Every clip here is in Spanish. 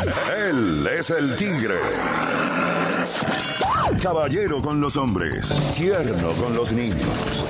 Él es el tigre. Caballero con los hombres, tierno con los niños,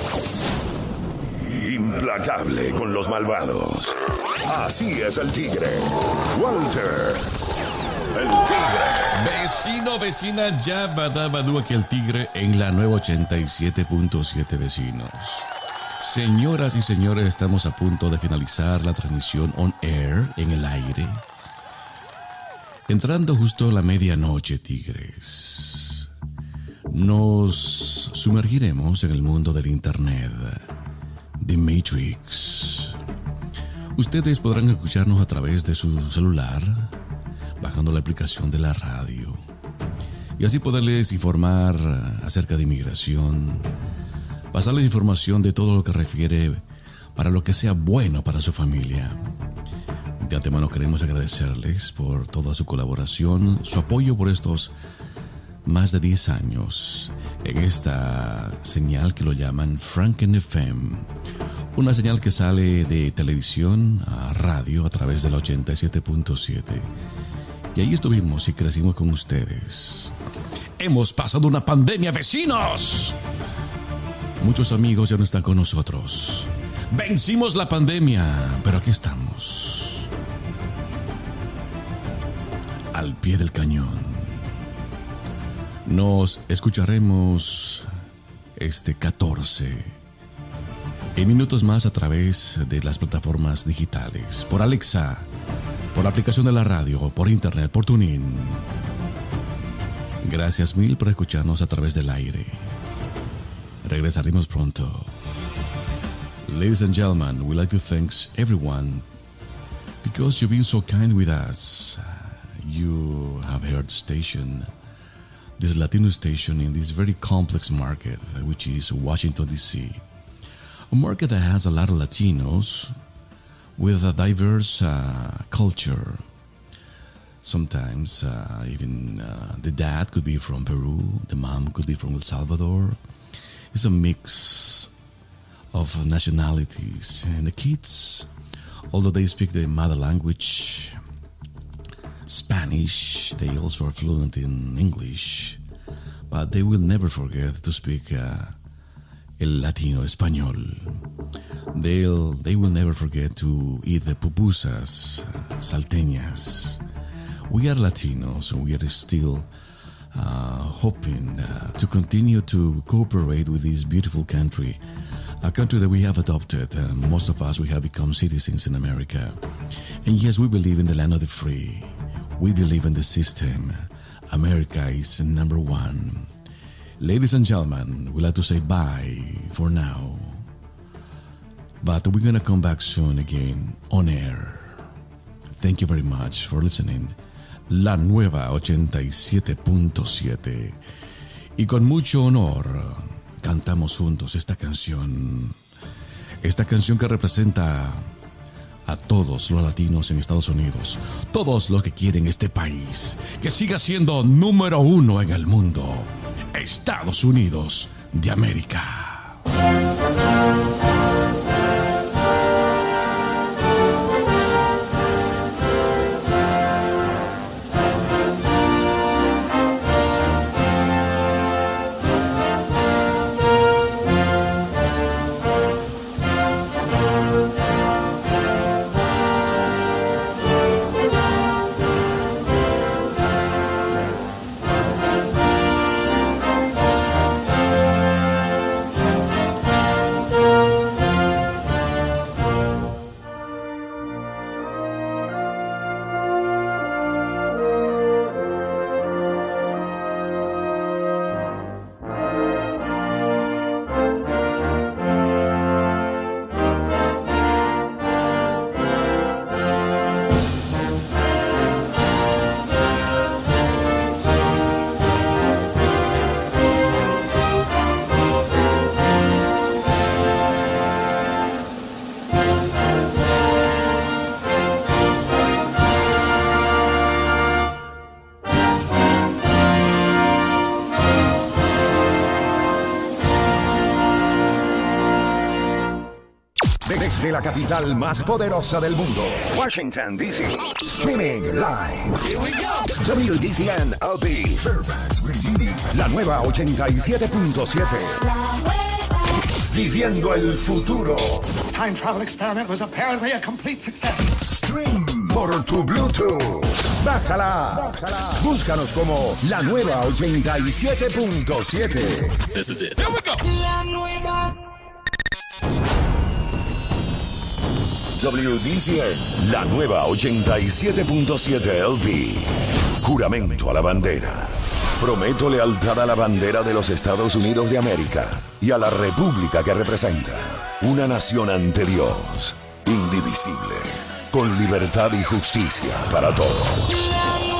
implacable con los malvados. Así es el tigre. Walter, el tigre. Vecino, vecina, ya badabadú aquí el tigre en la nueva 87.7, vecinos. Señoras y señores, estamos a punto de finalizar la transmisión on air en el aire. Entrando justo a la medianoche, tigres, nos sumergiremos en el mundo del internet, The Matrix. Ustedes podrán escucharnos a través de su celular, bajando la aplicación de la radio, y así poderles informar acerca de inmigración, pasarles información de todo lo que refiere para lo que sea bueno para su familia. De antemano queremos agradecerles por toda su colaboración, su apoyo por estos más de 10 años en esta señal que lo llaman Franken FM, una señal que sale de televisión a radio a través de la 87.7. Y ahí estuvimos y crecimos con ustedes. Hemos pasado una pandemia, vecinos. Muchos amigos ya no están con nosotros. Vencimos la pandemia, pero aquí estamos, al pie del cañón. Nos escucharemos este 14 en minutos más a través de las plataformas digitales, por Alexa, por la aplicación de la radio, por internet, por TuneIn. Gracias mil por escucharnos a través del aire. Regresaremos pronto. Ladies and gentlemen, we'd like to thank everyone because you've been so kind with us. You have heard the station, this Latino station in this very complex market, which is Washington, D.C. A market that has a lot of Latinos with a diverse culture. Sometimes even the dad could be from Peru, the mom could be from El Salvador. It's a mix of nationalities. And the kids, although they speak their mother language, Spanish, they also are fluent in English, but they will never forget to speak el Latino español. They will never forget to eat the pupusas salteñas. We are Latinos, and we are still hoping to continue to cooperate with this beautiful country, a country that we have adopted. Most of us, we have become citizens in America. And yes, we believe in the land of the free. We believe in the system. America is number one. Ladies and gentlemen, we'd like to say bye for now. But we're going to come back soon again on air. Thank you very much for listening. La nueva 87.7. Y con mucho honor cantamos juntos esta canción. Esta canción que representa a todos los latinos en Estados Unidos, todos los que quieren este país que siga siendo número uno en el mundo, Estados Unidos de América. Desde la capital más poderosa del mundo, Washington, D.C. Streaming live. Here we go. WDCN-LP, Fairfax, Virginia. La nueva 87.7. Viviendo el futuro. Time travel experiment was apparently a complete success. Stream por tu Bluetooth. Bájala. Búscanos como la nueva 87.7. This is it. Here we go. La nueva. WDCN, la nueva 87.7 LP. Juramento a la bandera. Prometo lealtad a la bandera de los Estados Unidos de América y a la república que representa. Una nación ante Dios, indivisible, con libertad y justicia para todos.